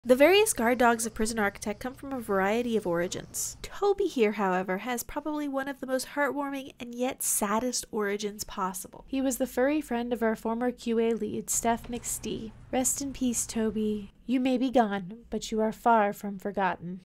The various guard dogs of Prison Architect come from a variety of origins. Toby here, however, has probably one of the most heartwarming and yet saddest origins possible. He was the furry friend of our former QA lead, Steph McStee. Rest in peace, Toby. You may be gone, but you are far from forgotten.